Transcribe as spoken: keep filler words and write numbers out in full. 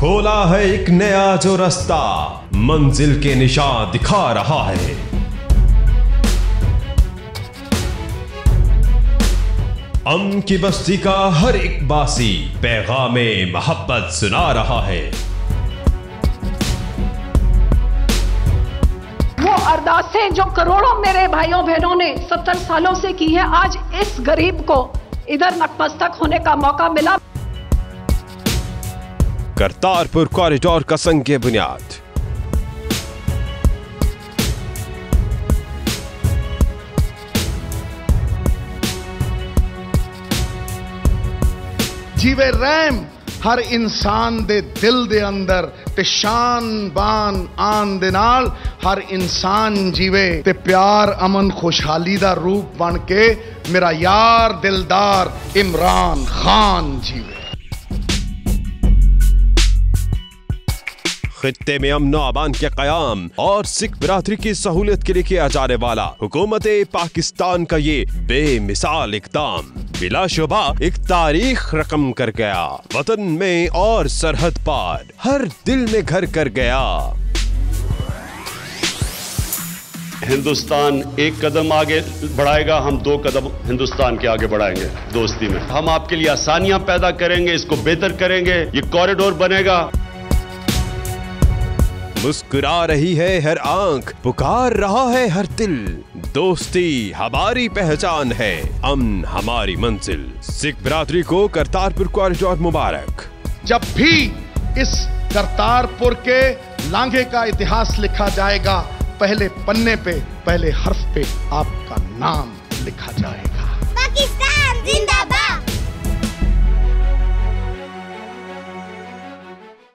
खोला है एक नया जो रास्ता, मंजिल के निशान दिखा रहा है। अम की बस्ती का हर एक बासी पैगामे मोहब्बत सुना रहा है। वो अरदासें जो करोड़ों मेरे भाइयों बहनों ने सत्तर सालों से की है, आज इस गरीब को इधर नतमस्तक होने का मौका मिला। करतारपुर कॉरिडोर का संग बुनियाद। जीवे रैम हर इंसान दे दिल दे अंदर ते शान बान आन दे नाल हर इंसान जीवे ते प्यार अमन खुशहाली दा रूप बन के मेरा यार दिलदार इमरान खान जीवे। खित्ते में अमन अमान के कयाम और सिख बिरादरी की सहूलियत के लिए किया जाने वाला हुकूमत पाकिस्तान का ये बेमिसाल इक़दाम बिलाशुबा एक तारीख रकम कर गया। वतन में और सरहद पार हर दिल में घर कर गया। हिंदुस्तान एक कदम आगे बढ़ाएगा, हम दो कदम हिंदुस्तान के आगे बढ़ाएंगे। दोस्ती में हम आपके लिए आसानियां पैदा करेंगे, इसको बेहतर करेंगे। ये कॉरिडोर बनेगा। मुस्कुरा रही है हर आंख, पुकार रहा है हर दिल। दोस्ती हमारी पहचान है, अमन हमारी मंजिल। सिख बिरादरी को करतारपुर कॉरिडोर मुबारक। जब भी इस करतारपुर के लांघे का इतिहास लिखा जाएगा, पहले पन्ने पे पहले हर्फ पे आपका नाम लिखा जाएगा।